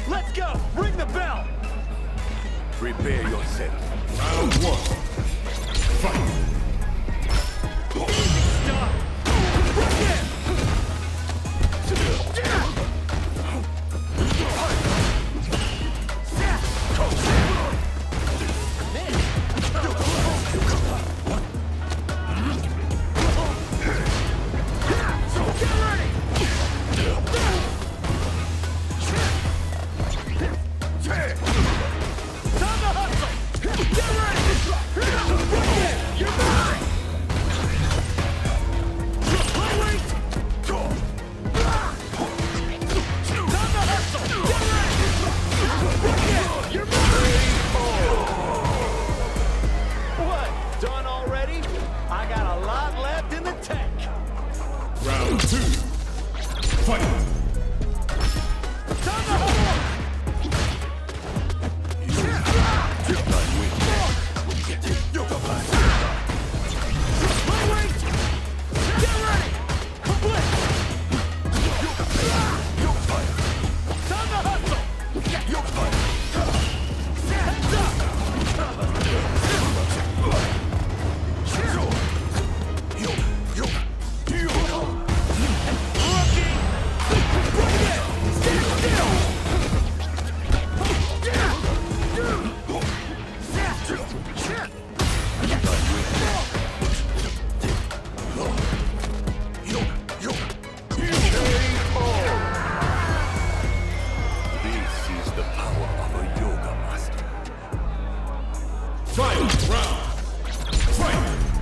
Let's go! Ring the bell! Prepare yourself. Round one. Fight. Easy stuff! Right there! Round two. Fight. Final round. Fight.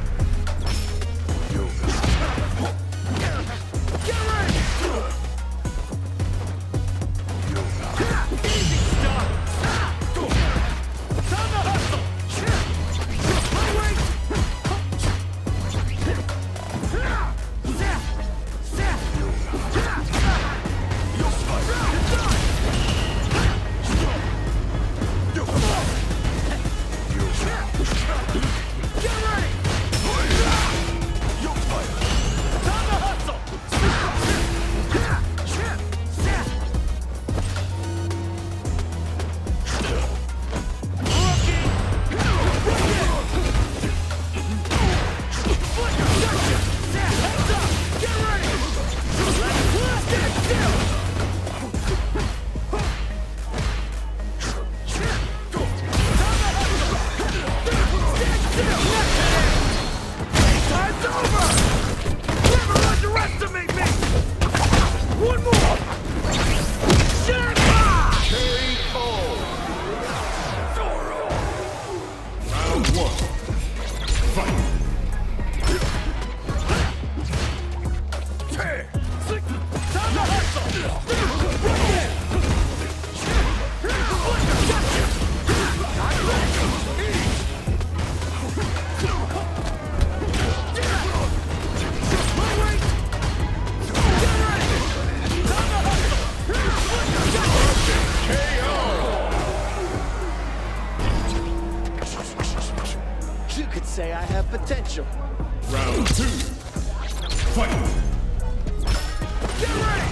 You could say I have potential. Round two. Fight. Get ready!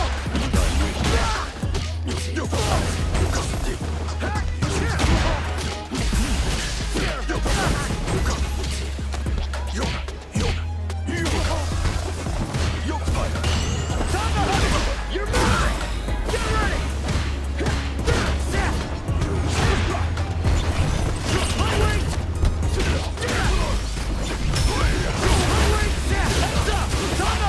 You're mine! Get ready! My weight! Heads up!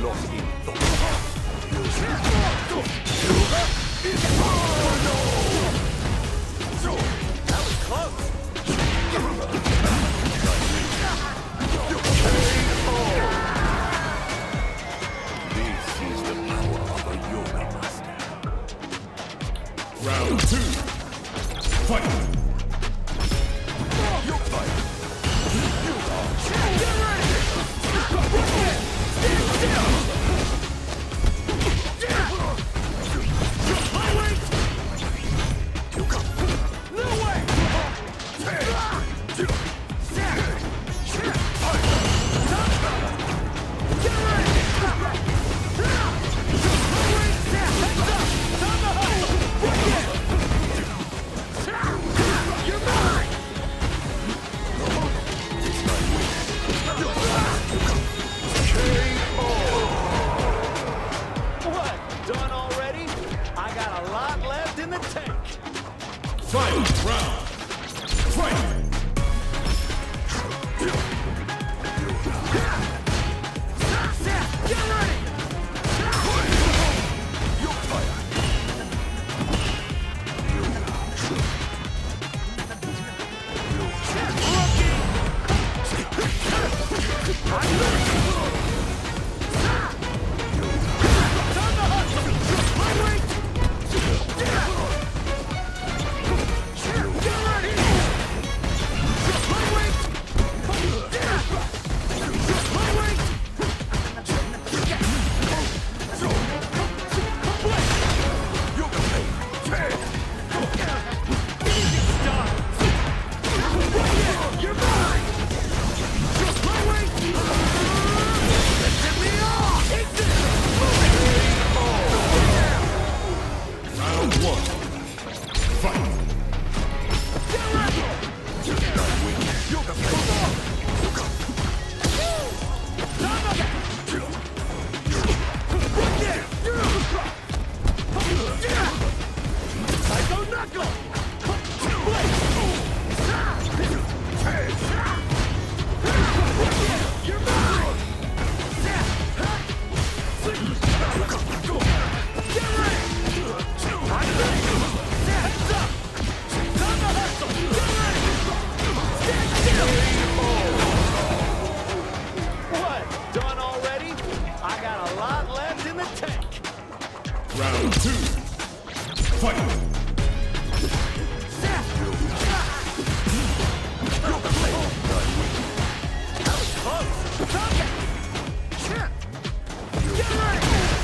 lost in thought. That was close. This is the power of a yoga master. Round 2. Fight! What? Done already? I got a lot left in the tank. Final round! Fight! Get ready! Round 1. Fight! Psycho Knuckle! You're mine! Get ready! I'm ready! Heads up! Time to hustle! Get ready! Stand still! What? Done already? I got a lot left in the tank. Round 2. Fight! That was close. Stop it! Get ready!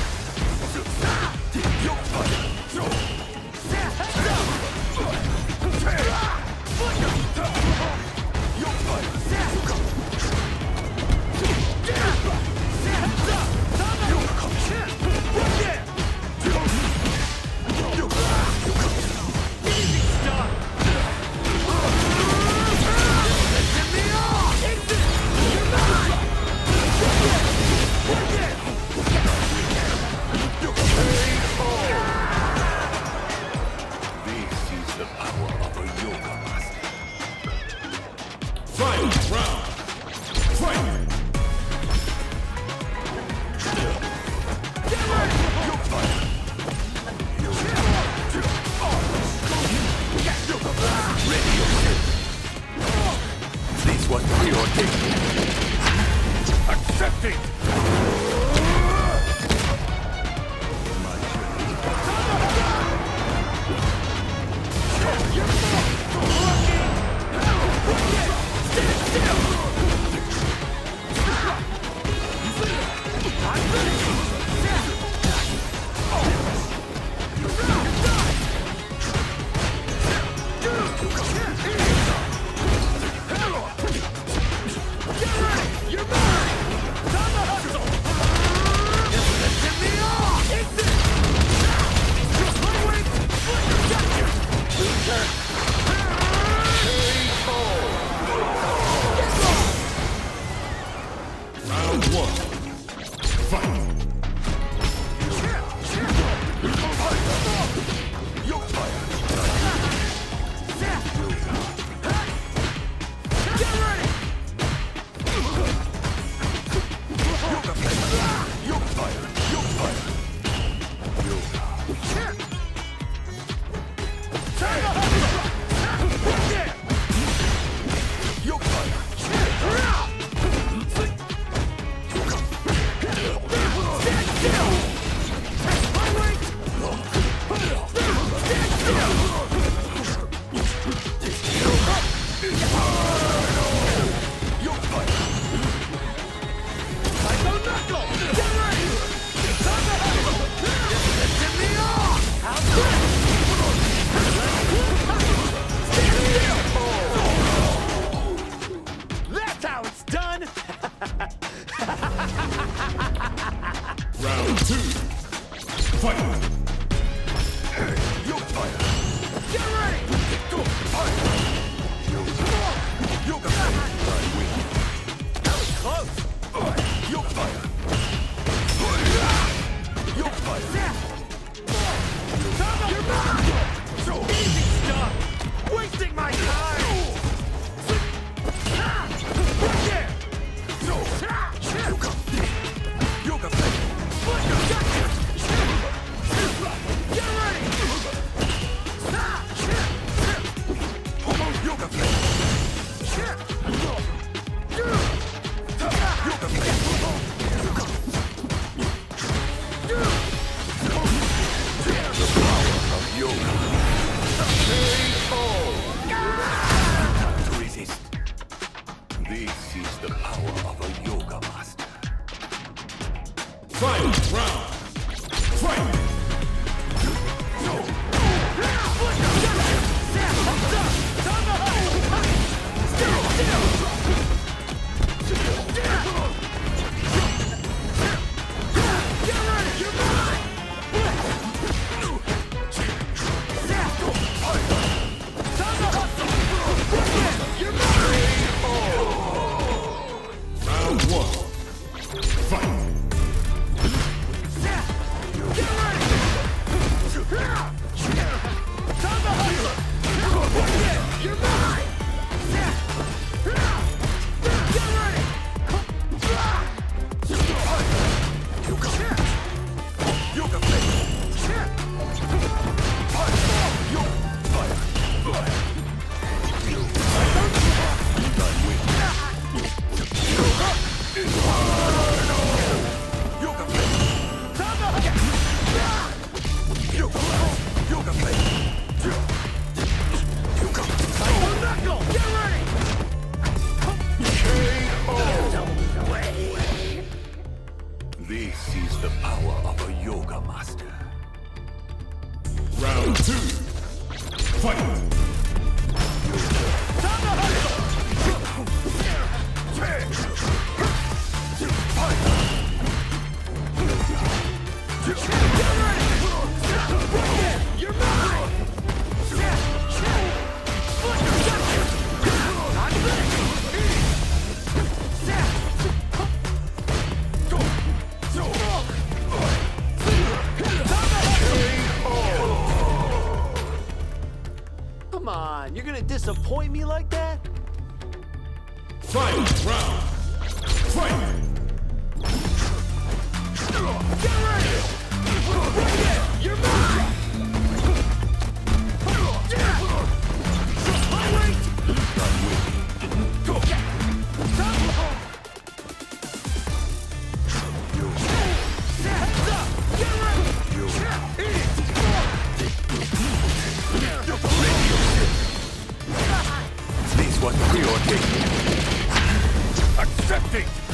This is the power of a yoga master. Final round! Fight! This was preordained. Accept it! You're mine! Time to hustle! Get me off! Take this! Lightweight! Loser! Round 1. Fight! Get ready! Round 2. Fight! Yoga fire. Get ready! Yoga fire. I win. That was close! Yoga fire. Yoga fire. You're mine! Easy stuff! Wasting my time! Right there! Yoga fire. Get ready! Yoga fire. Yoga fire. The power of yoga. Time to resist. This is the power of a yoga master. Final round! Fight! Round 1. Fight! Yoga fire. Yoga This is the power of a yoga master. Round 2. Fight! You're mine! Come on, you're gonna disappoint me like that? Final round! Fight! Get ready! You're mine! This was preordained. Accepting.